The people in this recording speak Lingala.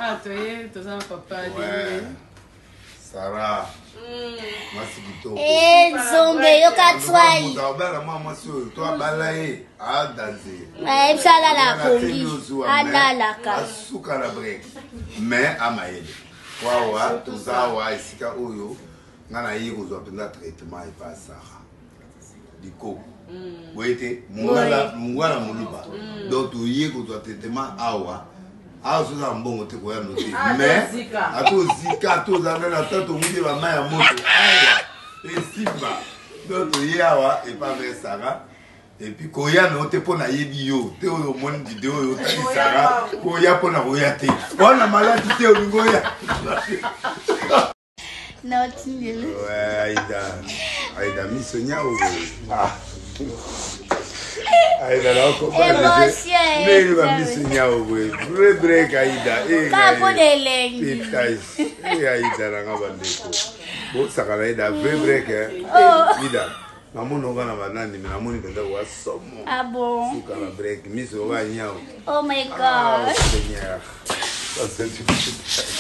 Sarah, tu es un papa. Sarah. Merci Bito. Eh, Zombe, yo katswai. Toi, balaye. Ah, danser. Mais ça la coli. Ala la ka. Suka la break. Mais à maïle. Wawa, tout ça, wa, isika oyo. Ngana yiko zo apenda traitement et pas Sarah. Diko. Wete, mungala muluba. Donc tu yiko zo traitement awa. Ah, c'est un bon côté pour noter. Mais, à tout Zika, à tout Zana, à tout le monde, ma moto. Et Simba. Donc, il y a et pas vers Sarah. Et puis, Koya, non, t'es pas na yebio. T'es au monde vidéo, t'es Sarah. Koya, pour na royauté. On a malade, t'es au Ngoya. Non, tu es là. Ouais, Aida, Missonia ou. Aida là encore pas mais il va missigner au bout vrai break Aida et petage et Aida là ngaba ndeko bon ça kana Aida vrai break Aida maman no kana banani mais maman ni tenda wa somo Ah bon suka la break miso wa nyao oh my god Seigneur ça c'est